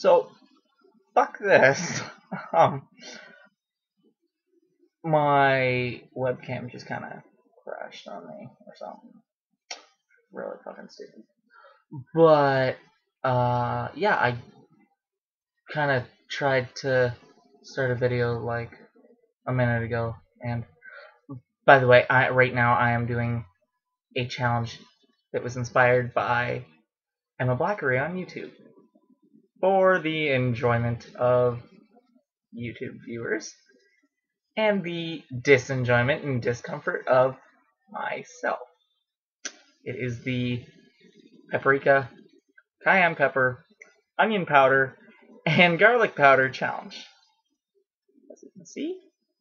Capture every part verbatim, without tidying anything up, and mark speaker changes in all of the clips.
Speaker 1: So, fuck this. um, my webcam just kind of crashed on me or something. Really fucking stupid. But, uh, yeah, I kind of tried to start a video like a minute ago, and by the way, I right now I am doing a challenge that was inspired by Emma Blackery on YouTube for the enjoyment of YouTube viewers and the disenjoyment and discomfort of myself. It is the paprika, cayenne pepper, onion powder, and garlic powder challenge. As you can see,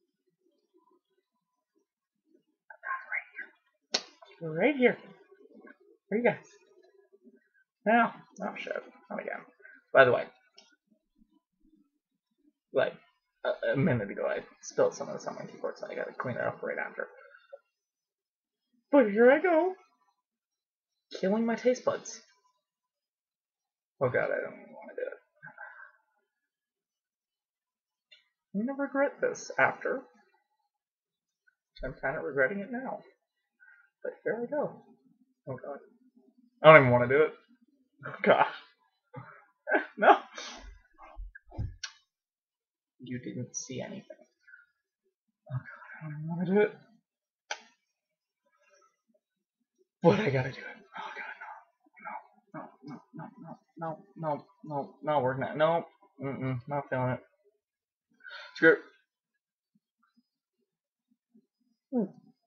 Speaker 1: right here. Here you guys. Now, oh shit, not again. By the way, like a, a minute ago, I spilled some of this on my keyboard, so I gotta clean it up right after. But here I go, killing my taste buds. Oh god, I don't even want to do it. I'm gonna regret this after. I'm kind of regretting it now. But here I go. Oh god. I don't even want to do it. Oh god. No. You didn't see anything. Oh god, I don't even want to do it. But I gotta do it. Oh god, no. No, no, no, no, no, no, no, no, we're not. No. Mm-mm, not feeling it. Screw it. Mm.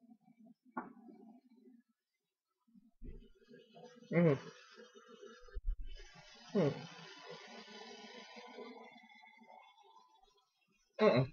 Speaker 1: Mm. Mm. Mm-mm.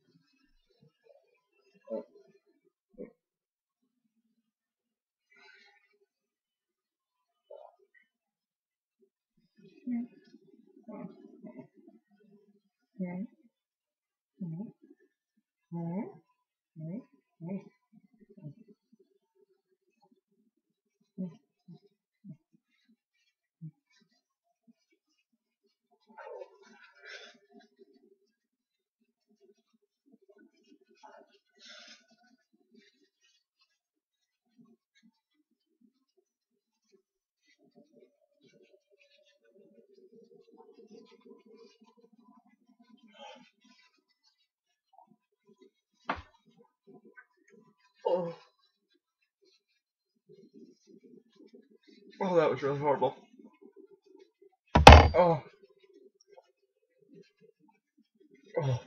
Speaker 1: Oh. Oh, that was really horrible. Oh. Oh.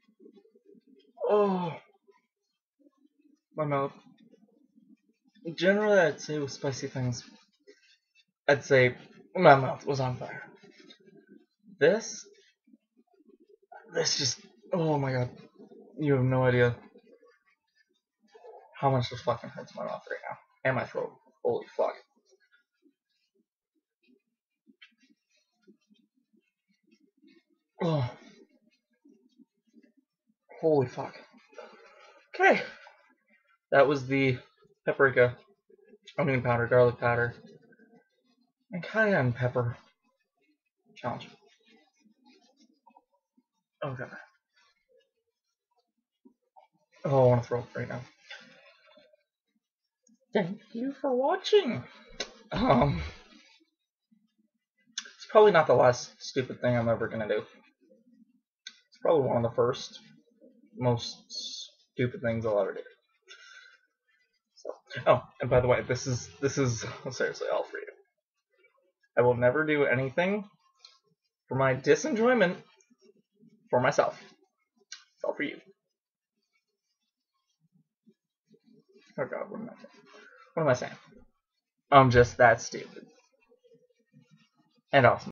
Speaker 1: Oh. My mouth. Generally, I'd say with spicy things, I'd say my mouth was on fire. This, this just, oh my god. You have no idea how much this fucking hurts my mouth right now. And my throat. Holy fuck. Oh. Holy fuck. Okay. That was the paprika, onion powder, garlic powder, and cayenne pepper challenge. Oh god. Oh, I want to throw up right now. Thank you for watching. Um, it's probably not the last stupid thing I'm ever gonna do. It's probably one of the first most stupid things I'll ever do. So, oh, and by the way, this is this is seriously all for you. I will never do anything for my disenjoyment for myself. It's all for you. Oh god, what am I saying? What am I saying? I'm just that stupid. And awesome.